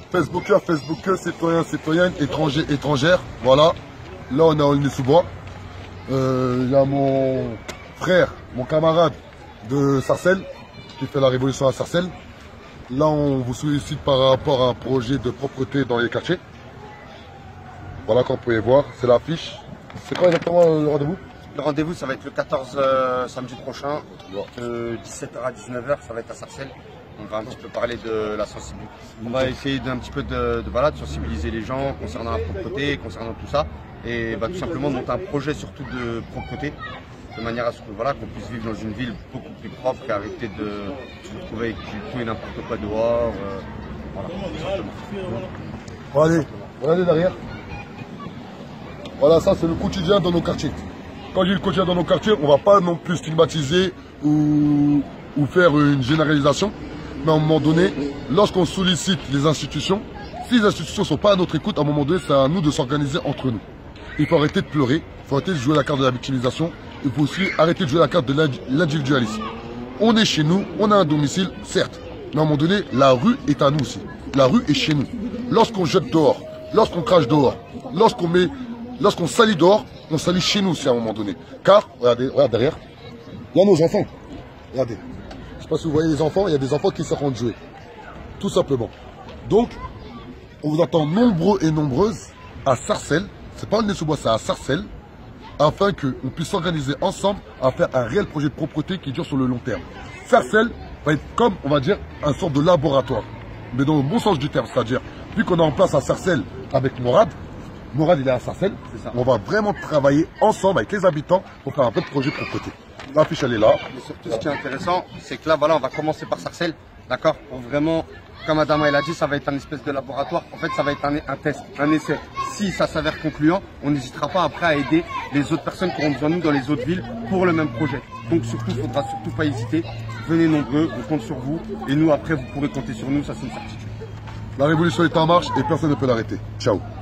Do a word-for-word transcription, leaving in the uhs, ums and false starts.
Facebookers, Facebookers, citoyens, citoyennes, étrangers, étrangères. Voilà. Là, on est à Aulnay-sous-Bois. Euh, il y a mon frère, mon camarade de Sarcelles, qui fait la révolution à Sarcelles. Là, on vous sollicite par rapport à un projet de propreté dans les quartiers. Voilà, comme vous pouvez voir, c'est l'affiche. C'est quoi exactement le rendez-vous? Le rendez-vous, ça va être le quatorze euh, samedi prochain, de dix-sept heures à dix-neuf heures, ça va être à Sarcelles. On va un petit peu parler de la sensibilité. On va essayer d'un petit peu de, de, voilà, de sensibiliser les gens concernant la propreté, concernant tout ça. Et bah, tout simplement de monter un projet surtout de propreté, de manière à ce que voilà, qu'on puisse vivre dans une ville beaucoup plus propre et arrêter de se retrouver avec du tout et n'importe quoi dehors. Euh, voilà, tout simplement. Regardez, regardez derrière. Voilà, ça c'est le quotidien dans nos quartiers. Quand je dis le quotidien dans nos quartiers, on ne va pas non plus stigmatiser ou, ou faire une généralisation. Mais à un moment donné, lorsqu'on sollicite les institutions, si les institutions ne sont pas à notre écoute, à un moment donné, c'est à nous de s'organiser entre nous. Il faut arrêter de pleurer, il faut arrêter de jouer la carte de la victimisation, il faut aussi arrêter de jouer la carte de l'individualisme. On est chez nous, on a un domicile, certes, mais à un moment donné, la rue est à nous aussi. La rue est chez nous. Lorsqu'on jette dehors, lorsqu'on crache dehors, lorsqu'on met, lorsqu'on salit dehors, on salit chez nous aussi à un moment donné. Car, regardez, regarde derrière, il y a nos enfants. Regardez. Je ne sais pas si vous voyez les enfants, il y a des enfants qui s'arrêtent de jouer. Tout simplement. Donc, on vous attend nombreux et nombreuses à Sarcelles. C'est pas Aulnay-sous-Bois, c'est à Sarcelles. Afin qu'on puisse s'organiser ensemble à faire un réel projet de propreté qui dure sur le long terme. Sarcelles va être comme, on va dire, un sort de laboratoire. Mais dans le bon sens du terme. C'est-à-dire, vu qu'on est en place à Sarcelles avec Morad, Morad il est à Sarcelles, on va vraiment travailler ensemble avec les habitants pour faire un vrai projet de propreté. L'affiche elle est là. Mais surtout ce qui est intéressant, c'est que là voilà, on va commencer par Sarcelles, d'accord, pour vraiment, comme Adama l'a dit, ça va être un espèce de laboratoire. En fait, ça va être un, un test, un essai. Si ça s'avère concluant, on n'hésitera pas après à aider les autres personnes qui auront besoin de nous dans les autres villes pour le même projet. Donc surtout, il ne faudra surtout pas hésiter. Venez nombreux, on compte sur vous. Et nous, après, vous pourrez compter sur nous, ça c'est une certitude. La révolution est en marche et personne ne peut l'arrêter. Ciao.